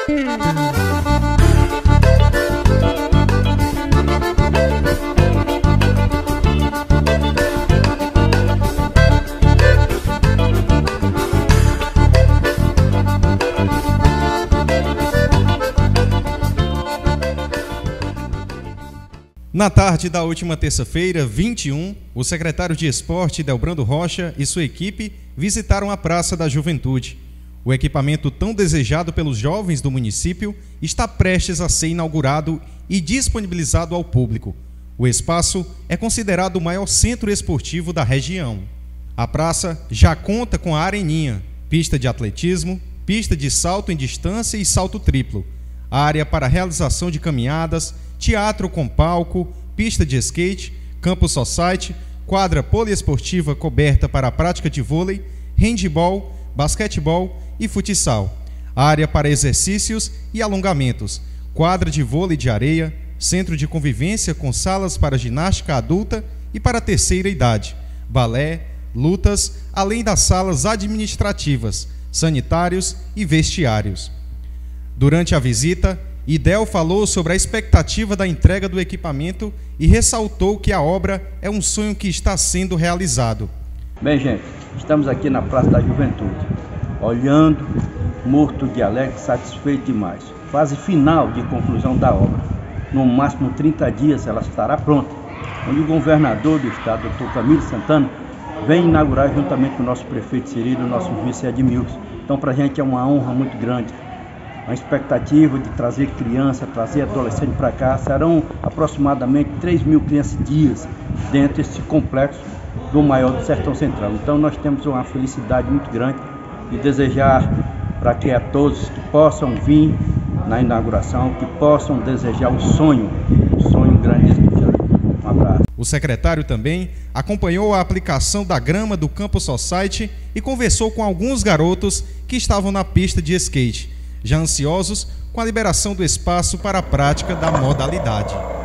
Na tarde da última terça-feira, 21, o secretário de Esporte, Delbrando Rocha, e sua equipe visitaram a Praça da Juventude. O equipamento tão desejado pelos jovens do município está prestes a ser inaugurado e disponibilizado ao público. O espaço é considerado o maior centro esportivo da região. A praça já conta com a areninha, pista de atletismo, pista de salto em distância e salto triplo, área para realização de caminhadas, teatro com palco, pista de skate, campo society, quadra poliesportiva coberta para a prática de vôlei, handebol, basquetebol e futsal, área para exercícios e alongamentos, quadra de vôlei de areia, centro de convivência com salas para ginástica adulta e para a terceira idade, balé, lutas, além das salas administrativas, sanitários e vestiários. Durante a visita, Idel falou sobre a expectativa da entrega do equipamento e ressaltou que a obra é um sonho que está sendo realizado. Bem, gente, estamos aqui na Praça da Juventude, olhando, morto de alegre, satisfeito demais. Fase final de conclusão da obra. No máximo 30 dias ela estará pronta, onde o governador do estado, Dr. Camilo Santana, vem inaugurar juntamente com o nosso prefeito Cirilo e o nosso vice Edmilson. Então, para a gente é uma honra muito grande. A expectativa de trazer criança, trazer adolescente para cá, serão aproximadamente 3.000 crianças dias dentro desse complexo do maior do Sertão Central. Então nós temos uma felicidade muito grande de desejar para que a todos que possam vir na inauguração, que possam desejar um sonho grandíssimo. Um abraço. O secretário também acompanhou a aplicação da grama do Campo Society e conversou com alguns garotos que estavam na pista de skate, já ansiosos com a liberação do espaço para a prática da modalidade.